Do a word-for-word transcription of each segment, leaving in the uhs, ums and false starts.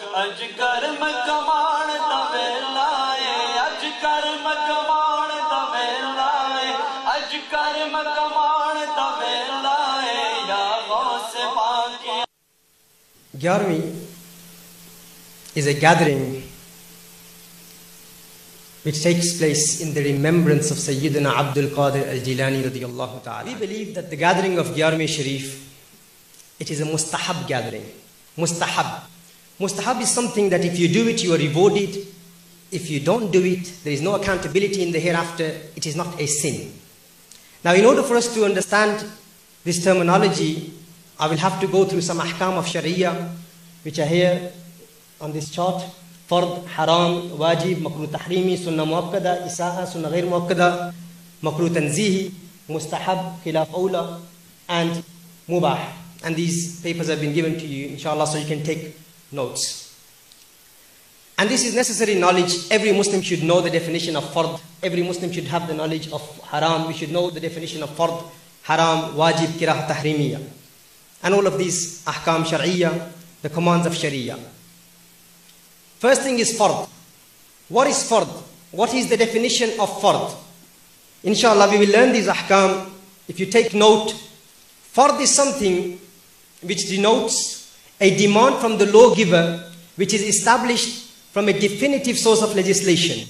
अजकर मकमान तवेलाए अजकर मकमान तवेलाए अजकर मकमान तवेलाए या गौस पाकी. Gyarmi is a gathering which takes place in the remembrance of Sayyidina Abdul Qadir al-Jilani radiyallahu ta'ala. We believe that the gathering of Gyarmi Sharif, it is a mustahab gathering. Mustahab. Mustahab is something that if you do it, you are rewarded. If you don't do it, there is no accountability in the hereafter. It is not a sin. Now, in order for us to understand this terminology, I will have to go through some ahkam of Sharia, which are here on this chart. Fard, haram, wajib, makruh tahrimi, sunnah muakkada, isa'a, sunnah ghair muakkada, makruh tanzihi, mustahab, khilaf awla, and mubah. And these papers have been given to you, inshallah, so you can take notes. And this is necessary knowledge. Every Muslim should know the definition of fard. Every Muslim should have the knowledge of haram. We should know the definition of fard, haram, wajib, kirah, tahrimiyya. And all of these ahkam shar'iyya, the commands of sharia. First thing is fard. What is fard? What is the definition of fard? Inshallah, we will learn these ahkam. If you take note, fard is something which denotes a demand from the lawgiver which is established from a definitive source of legislation.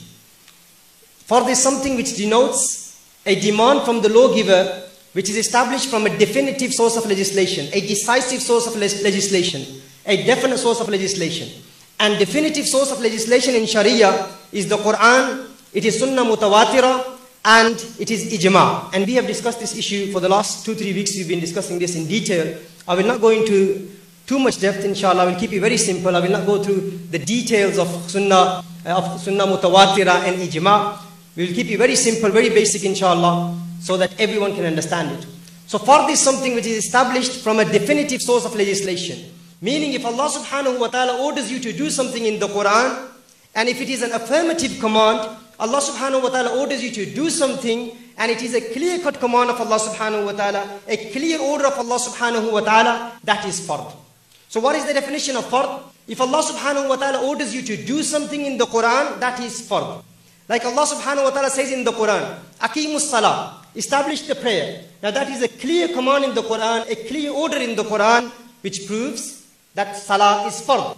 Fard is something which denotes a demand from the lawgiver which is established from a definitive source of legislation, a decisive source of legislation, a definite source of legislation. And definitive source of legislation in Sharia is the Quran, it is Sunnah Mutawatira, and it is Ijma. And we have discussed this issue for the last two, three weeks. We've been discussing this in detail. I will not go into too much depth, inshallah. I will keep it very simple. I will not go through the details of Sunnah, uh, of Sunnah Mutawatira and Ijma. We will keep it very simple, very basic, inshallah, so that everyone can understand it. So fard is something which is established from a definitive source of legislation. Meaning, if Allah subhanahu wa ta'ala orders you to do something in the Quran, and if it is an affirmative command, Allah subhanahu wa ta'ala orders you to do something, and it is a clear-cut command of Allah subhanahu wa ta'ala, a clear order of Allah subhanahu wa ta'ala, that is fard. So what is the definition of fard? If Allah subhanahu wa ta'ala orders you to do something in the Quran, that is fard. Like Allah subhanahu wa ta'ala says in the Quran, Aqimus salah, establish the prayer. Now that is a clear command in the Quran, a clear order in the Quran, which proves that salah is fard.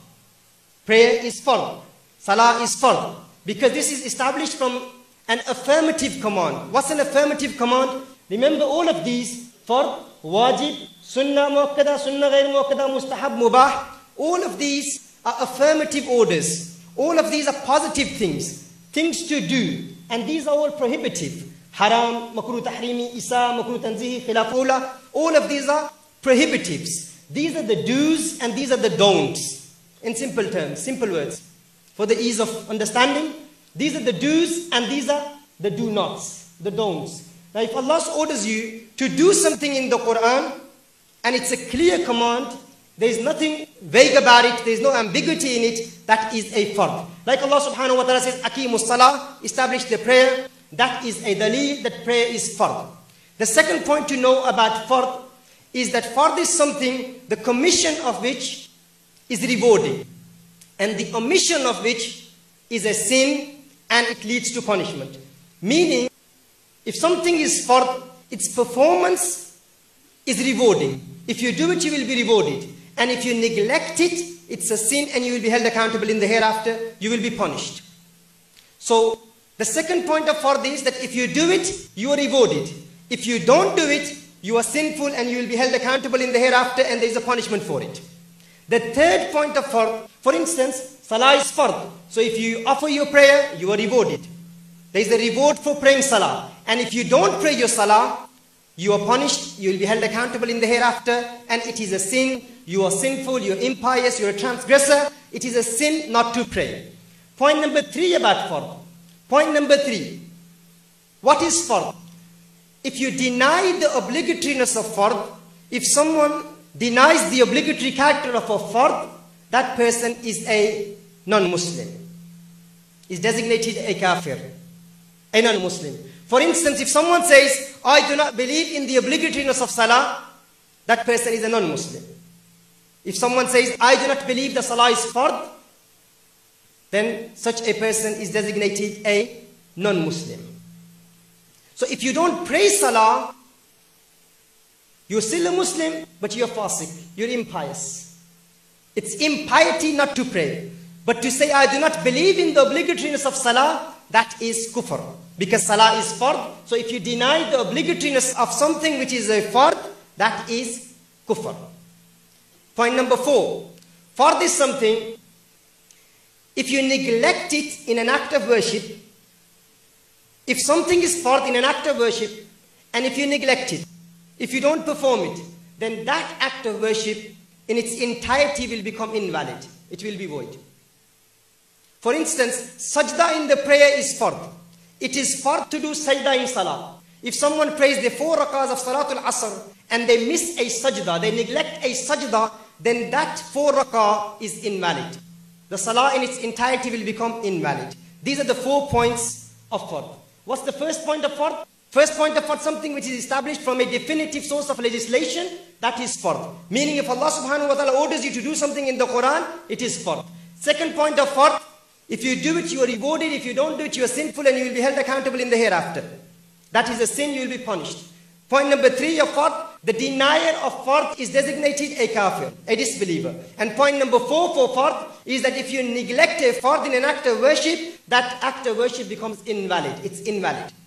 Prayer is fard. Salah is fard. Because this is established from an affirmative command. What's an affirmative command? Remember all of these, fard, wajib, sunnah muakkada, sunnah ghair muakkada, mustahab, mubah. All of these are affirmative orders. All of these are positive things. Things to do. And these are all prohibitive. Haram, makruh tahrimi, isa, makruh tanzihi, khilaf awla. All of these are prohibitives. These are the do's and these are the don'ts. In simple terms, simple words. For the ease of understanding, these are the do's and these are the do nots, the don'ts. Now if Allah orders you to do something in the Quran, and it's a clear command, there is nothing vague about it, there is no ambiguity in it, that is a fard. Like Allah subhanahu wa ta'ala says, Aqimus salah, establish the prayer, that is a dalil, that prayer is fard. The second point to know about fard is that fard is something, the commission of which is rewarding, and the omission of which is a sin, and it leads to punishment. Meaning, if something is fard, its performance is rewarding. If you do it, you will be rewarded. And if you neglect it, it's a sin and you will be held accountable in the hereafter, you will be punished. So, the second point of fard is that if you do it, you are rewarded. If you don't do it, you are sinful and you will be held accountable in the hereafter, and there is a punishment for it. The third point of fard, for instance, salah is fard. So if you offer your prayer, you are rewarded. There is a reward for praying salah. And if you don't pray your salah, you are punished, you will be held accountable in the hereafter, and it is a sin. You are sinful, you are impious, you are a transgressor. It is a sin not to pray. Point number three about fard. Point number three. What is fard? If you deny the obligatoriness of fard, if someone denies the obligatory character of a fard, that person is a non-Muslim. Is designated a kafir, a non-Muslim. For instance, if someone says, I do not believe in the obligatoriness of salah, that person is a non-Muslim. If someone says, I do not believe the salah is fard, then such a person is designated a non-Muslim. So if you don't pray salah, you're still a Muslim, but you're fasik, you're impious. It's impiety not to pray. But to say, I do not believe in the obligatoriness of salah, that is kufr. Because salah is fard. So if you deny the obligatoriness of something which is a fard, that is kufr. Point number four. Fard is something, if you neglect it in an act of worship, if something is fard in an act of worship, and if you neglect it, if you don't perform it, then that act of worship in its entirety will become invalid. It will be void. For instance, sajda in the prayer is fard. It is fard to do sajda in salah. If someone prays the four rakahs of Salatul Asr and they miss a sajda, they neglect a sajda, then that four rakah is invalid. The salah in its entirety will become invalid. These are the four points of fard. What's the first point of fard? First point of fard, something which is established from a definitive source of legislation, that is fard. Meaning if Allah subhanahu wa ta'ala orders you to do something in the Quran, it is fard. Second point of fard, if you do it, you are rewarded. If you don't do it, you are sinful and you will be held accountable in the hereafter. That is a sin, you will be punished. Point number three of fard, the denier of fard is designated a kafir, a disbeliever. And point number four for fard is that if you neglect a fard in an act of worship, that act of worship becomes invalid. It's invalid.